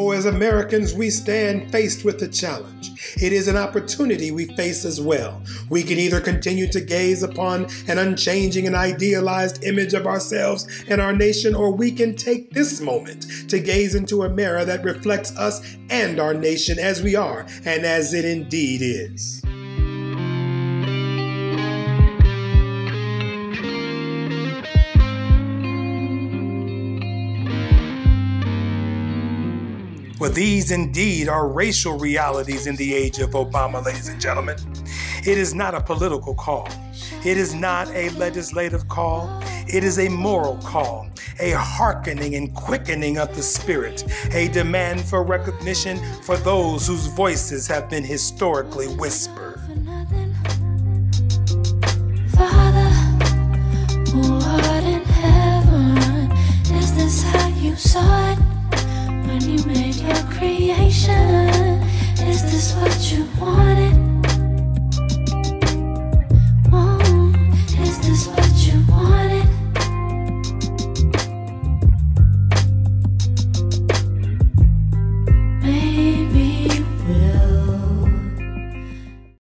Oh, as Americans, we stand faced with a challenge. It is an opportunity we face as well. We can either continue to gaze upon an unchanging and idealized image of ourselves and our nation, or we can take this moment to gaze into a mirror that reflects us and our nation as we are and as it indeed is. Well, these indeed are racial realities in the age of Obama, ladies and gentlemen. It is not a political call. It is not a legislative call. It is a moral call, a hearkening and quickening of the spirit, a demand for recognition for those whose voices have been historically whispered.